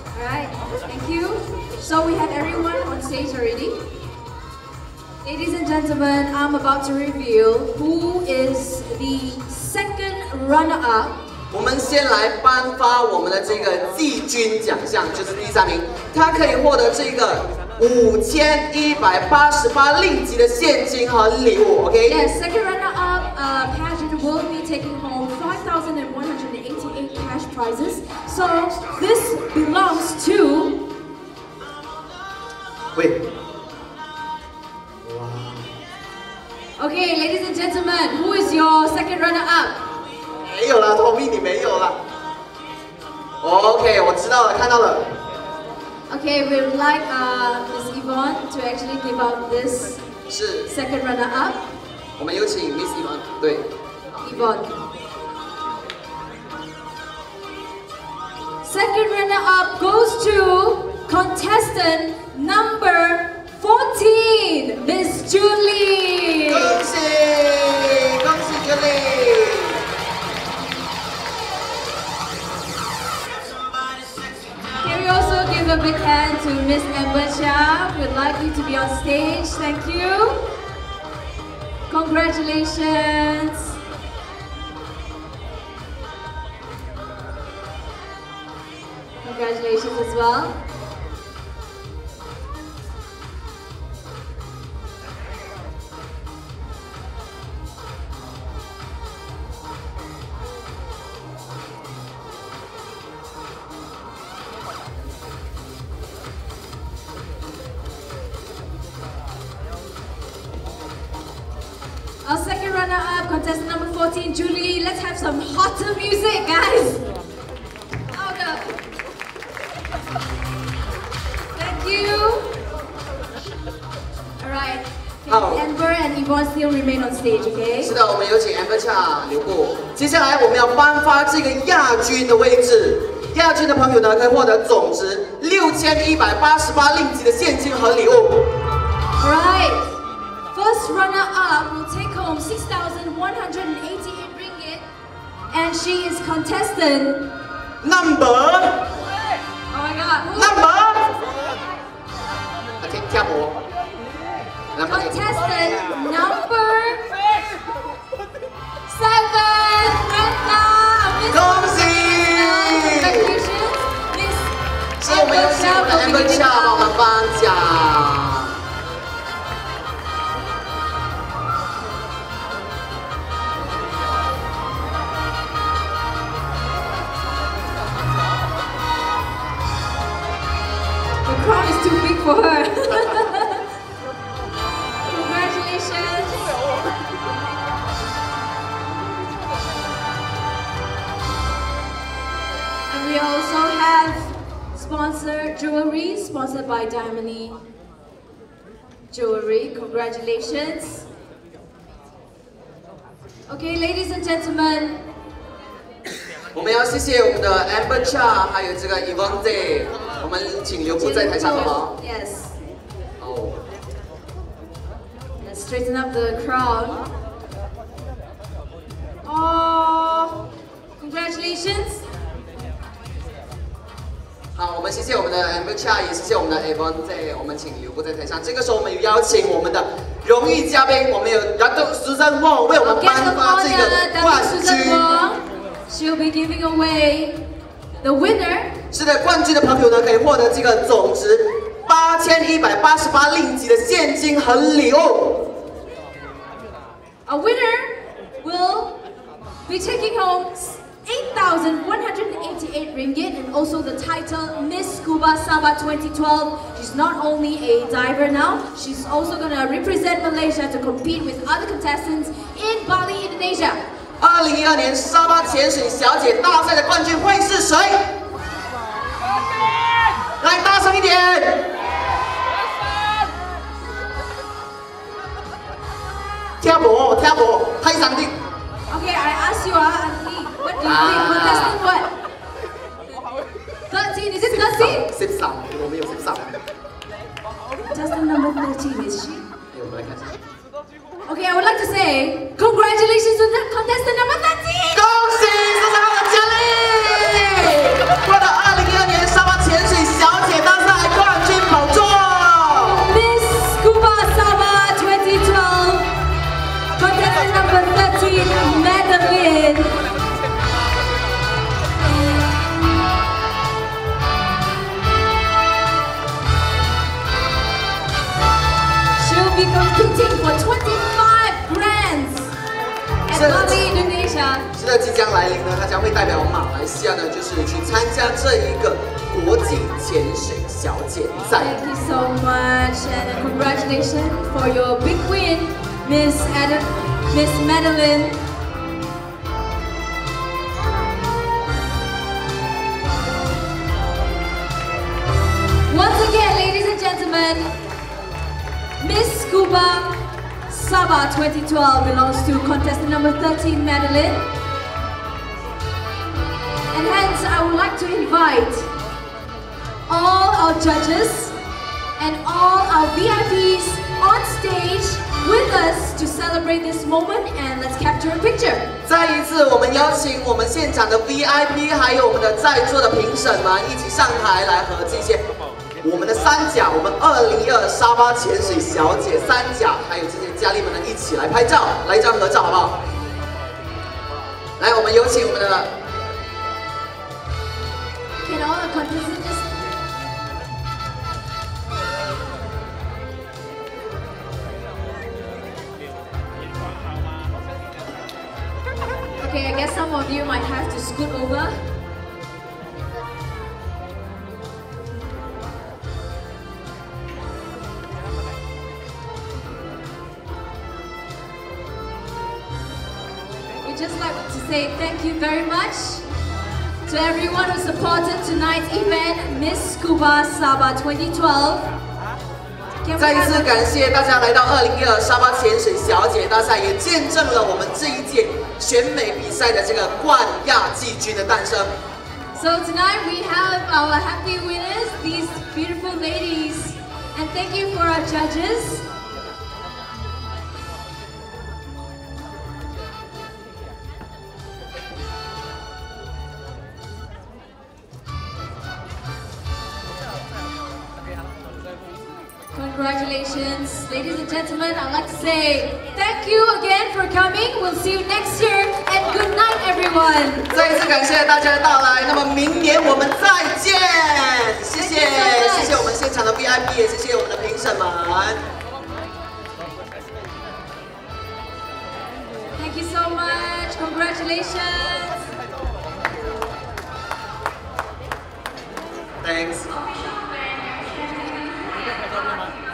Alright, thank you. So we have everyone on stage already. Ladies and gentlemen, I'm about to reveal who is the second runner-up. 我们先来颁发我们的这个季军奖项，就是第3名，他可以获得这个5188令吉的现金和礼物 ，OK？ Yes, second runner-up pageant will be taking home 5,188 cash prizes. So this belongs to. 喂。 Okay, ladies and gentlemen, who is your second runner-up? 没有啦，Tommy，你没有啦。OK， 我知道了，看到了。 Okay, we would like Miss Yvonne to actually give out this 是 second runner-up. 我们有请 Miss Yvonne， 对。 Yvonne. Second runner-up goes to contestant number 14, Miss Julie. 恭喜，恭喜 Julie。 Can we also give a big hand to Miss Amber Chia? We'd like you to be on stage. Thank you. Congratulations. Congratulations as well. Our second runner-up, contestant number 14, Julie. Let's have some hotter music, guys. Louder. Thank you. All right. Amber and Yvonne still remain on stage, okay? 是的，我们有请 Amber Cha 留步。接下来我们要颁发这个亚军的位置。亚军的朋友呢，可以获得总值6188令吉的现金和礼物。 All right. First runner-up will take home 6,188 ringgit, and she is contestant number. Oh my God! Number. Okay, 跳舞。 Contestant number 7, Brenda. 恭喜！ Congratulations, Miss 是我们有请我们的 Amber Cha 帮我们颁奖。 The crowd is too big for her. Congratulations. And we also have sponsored jewelry, sponsored by Diamond Jewelry. Congratulations. Okay, ladies and gentlemen. 我们要谢谢我们的 Amber Cha， 还有这个 Yvonne Day， 我们请留步在台上好不好 ？Yes. 哦。 Let's straighten up the crowd. Oh, congratulations. 好，我们谢谢我们的 Amber Cha， 也谢谢我们的 Yvonne Day， 我们请留步在台上。这个时候我们有邀请我们的荣誉嘉宾，我们有 Datuk Susan Wong 为我们颁发这个冠军。 She'll be giving away the winner. 是的，冠军的朋友呢，可以获得这个总值8188令吉的现金和礼物。 A winner will be taking home 8,188 ringgit and also the title Miss Scuba Sabah 2012. She's not only a diver now, she's also going to represent Malaysia to compete with other contestants in Bali, Indonesia. 2012年沙巴潜水小姐大赛的冠军会是谁？来，大声一点！跳舞，跳舞，太上的。 Okay, I ask you, Auntie, what do you think? Contestant what? 13, is it 13? 13，我们有13。 Contestant number 13, is she? 我们来看一下。 Okay, I would like to say congratulations to the contestant number 13! 恭喜，这是他的奖励！获得2012年沙巴潜水 competing for 25 grands at Bali, Indonesia. 是的，即将来临呢，他将会代表马来西亚呢，就是去参加这一个国际潜水小姐赛。 Thank you so much and congratulations for your big win, Miss Madeline. Once again, ladies and gentlemen, Miss Scuba Sabah 2012 belongs to contestant number 13, Madeline. And hence, I would like to invite all our judges and all our VIPs on stage with us to celebrate this moment, and let's capture a picture. 再一次，我们邀请我们现场的 VIP， 还有我们的在座的评审们一起上台来和这些我们的三甲，我们2012沙巴潜水小姐三甲，还有这些佳丽们呢一起来拍照，来一张合照好不好？来，我们有请我们的。 Can all the contestants just... Okay, I guess some of you might have to scoot over. We'd just like to say thank you very much to everyone who supported tonight's event, Miss Scuba Sabah 2012. 再一次感谢大家来到2012沙巴潜水小姐大赛，也见证了我们这一届选美比赛的这个冠亚季军的诞生。 So tonight we have our happy winners, these beautiful ladies, and thank you for our judges. Congratulations, ladies and gentlemen. I'd like to say thank you again for coming. We'll see you next year, and good night, everyone. 再一次感谢大家的到来，那么明年我们再见，谢谢，谢谢我们现场的 VIP， 也谢谢我们的评审们。 Thank you so much. Congratulations. Thanks.